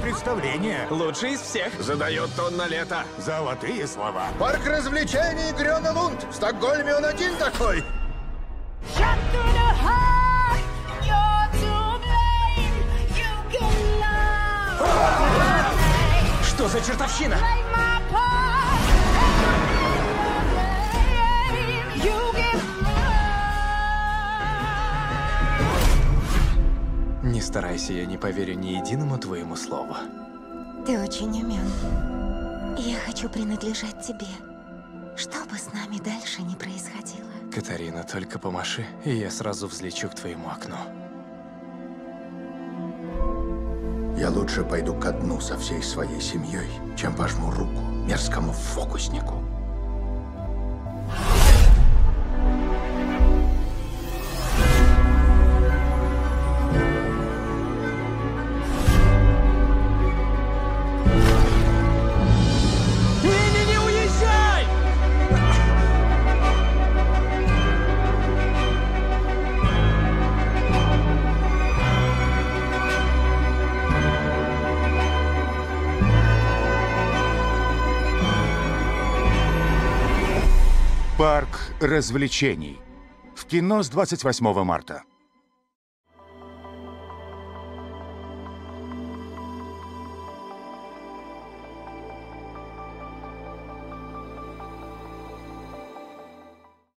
представление. Лучший из всех. Задает тон на лето. Золотые слова. Парк развлечений Грёна Лунд. В Стокгольме он один такой. Что за чертовщина? Не старайся, я не поверю ни единому твоему слову. Ты очень умен. Я хочу принадлежать тебе. Что бы с нами дальше ни происходило. Катарина, только помаши, и я сразу взлечу к твоему окну. Я лучше пойду ко дну со всей своей семьей, чем пожму руку мерзкому фокуснику. Не уезжай! Парк развлечений. В кино с 28 марта.